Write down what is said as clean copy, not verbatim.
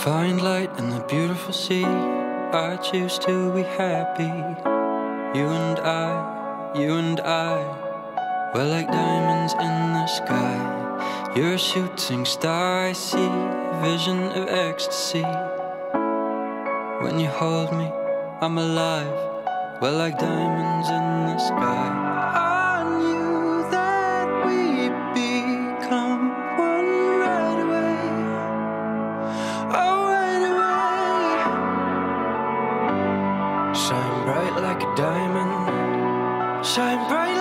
Find light in the beautiful sea. I choose to be happy. You and I, we're like diamonds in the sky. You're a shooting star, I see a vision of ecstasy. When you hold me, I'm alive. We're like diamonds in the sky. I knew that we'd become one right away. Oh, right away. Shine bright like a diamond. Shine bright